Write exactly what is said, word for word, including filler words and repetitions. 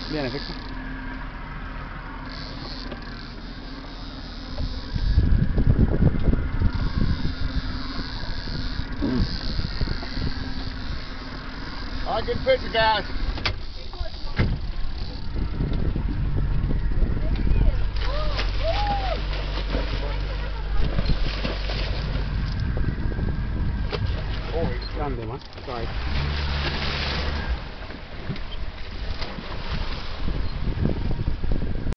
Viene, Fico. Alright, good fishing, guys. Grande, man. Sorry.